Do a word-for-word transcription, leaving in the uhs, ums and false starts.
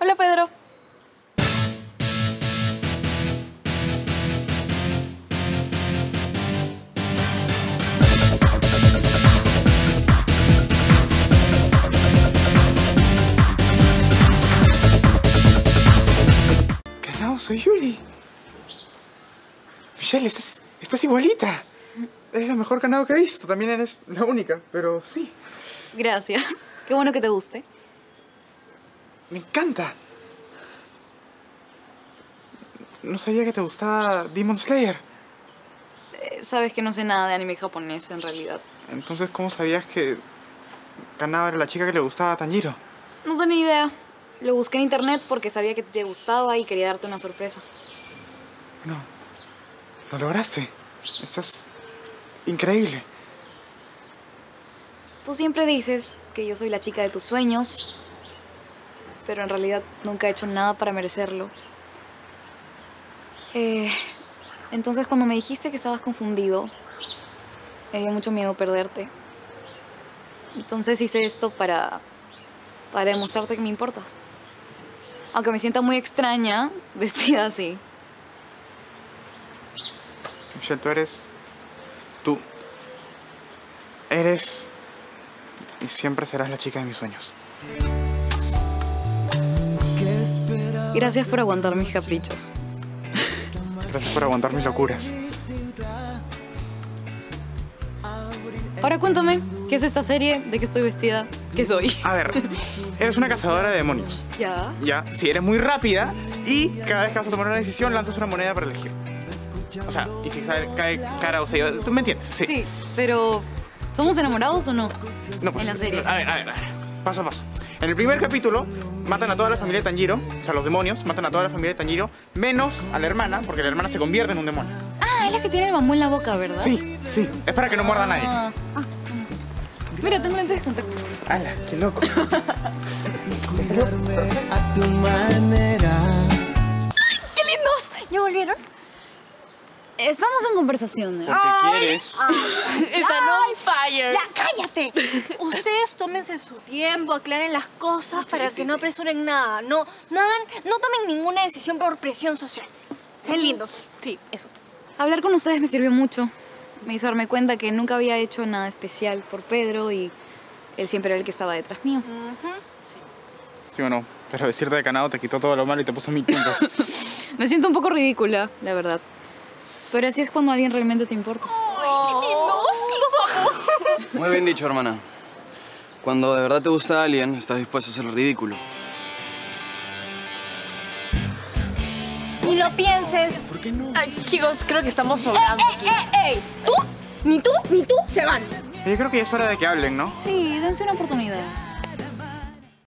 Hola, Pedro. Kanao, soy Yuri. Michelle, estás, estás igualita. Eres la mejor Kanao que he visto. También eres la única, pero sí. Gracias. Qué bueno que te guste. Me encanta. No sabía que te gustaba Demon Slayer. Eh, sabes que no sé nada de anime japonés, en realidad. Entonces, ¿cómo sabías que Kanao era la chica que le gustaba a Tanjiro? No tenía idea. Lo busqué en internet porque sabía que te gustaba y quería darte una sorpresa. No. Lo lograste. Estás increíble. Tú siempre dices que yo soy la chica de tus sueños, pero en realidad nunca he hecho nada para merecerlo. Eh, entonces, cuando me dijiste que estabas confundido, me dio mucho miedo perderte. Entonces hice esto para, para demostrarte que me importas. Aunque me sienta muy extraña vestida así. Michelle, tú eres... Tú... Eres... Y siempre serás la chica de mis sueños. Gracias por aguantar mis caprichos. Gracias por aguantar mis locuras. Ahora cuéntame, ¿qué es esta serie? ¿De qué estoy vestida? ¿Qué soy? A ver, eres una cazadora de demonios. ¿Ya? Ya, sí, eres muy rápida y cada vez que vas a tomar una decisión lanzas una moneda para elegir. O sea, y si sale, cae cara o sello, ¿tú me entiendes? Sí. Sí, pero ¿somos enamorados o no? No, pues, en la serie. A ver, a ver, a ver, paso a paso. En el primer capítulo matan a toda la familia de Tanjiro, o sea, los demonios matan a toda la familia de Tanjiro, menos a la hermana, porque la hermana se convierte en un demonio. Ah, es la que tiene el bambú en la boca, ¿verdad? Sí, sí, es para que no muerda a nadie. Ah, ah, vamos. Mira, tengo lentes de contacto. ¡Hala, qué loco! A tu manera. ¡Qué lindos! ¿Ya volvieron? Estamos en conversación, ¿eh? ¿Por qué quieres? Están on fire. ¡Ya, cállate! Ustedes tómense su tiempo, aclaren las cosas para que no apresuren nada. No, no hagan, no tomen ninguna decisión por presión social. Sean lindos. Sí, eso. Hablar con ustedes me sirvió mucho. Me hizo darme cuenta que nunca había hecho nada especial por Pedro y él siempre era el que estaba detrás mío. Uh-huh. Sí o no, pero decirte de Kanao te quitó todo lo malo y te puso mil puntos. Me siento un poco ridícula, la verdad. Pero así es cuando alguien realmente te importa. ¡Ay, qué lindos! ¡Los amo! Muy bien dicho, hermana. Cuando de verdad te gusta a alguien, estás dispuesto a hacer el ridículo. Ni lo pienses. ¿Por qué no? Ay, chicos, creo que estamos sobrando ¡Eh, aquí. eh, eh, eh! ¿Tú? Ni tú, ni tú se van. Yo creo que ya es hora de que hablen, ¿no? Sí, dense una oportunidad.